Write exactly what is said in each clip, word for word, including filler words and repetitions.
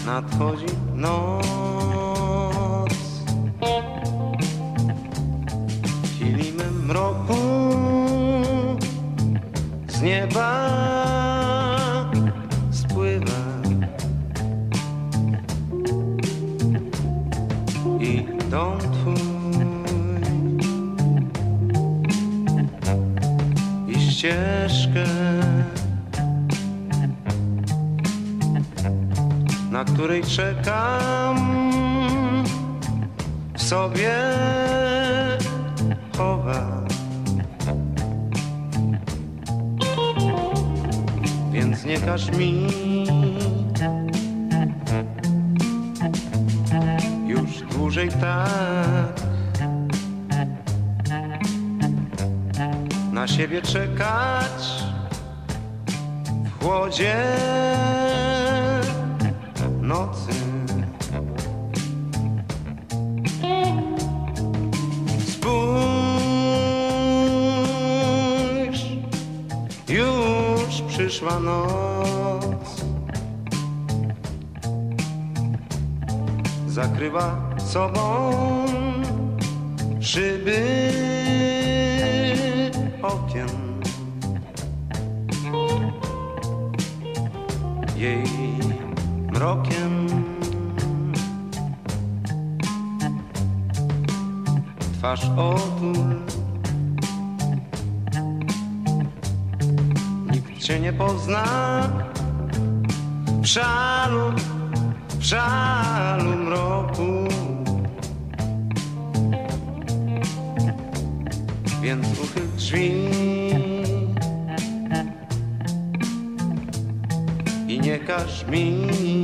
nadchodzi noc. Filimy mroku z nieba spływa i dom twój i ścieżkę, na której czekam, w sobie chowa. Więc nie każ mi już dłużej tak na siebie czekać w chłodzie nocy. Spójrz, już przyszła noc, zakrywa sobą szyby okien. Jej mrokiem twarz otul, nikt cię nie pozna w szalu, w szalu mroku. Więc uchyl drzwi i nie każ mi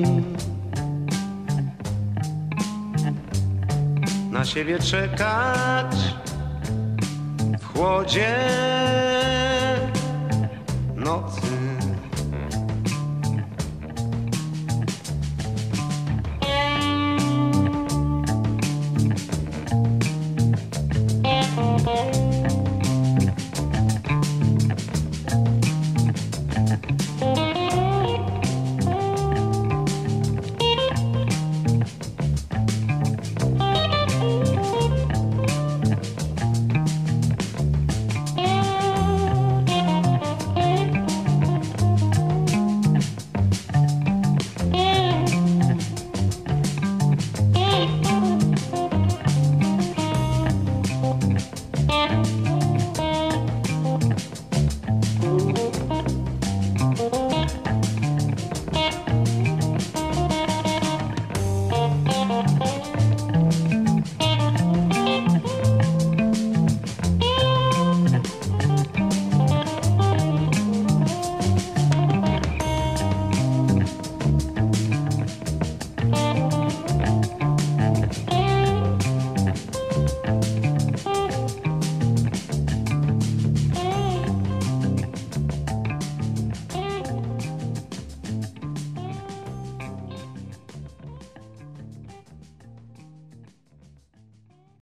na siebie czekać w chłodzie nocy.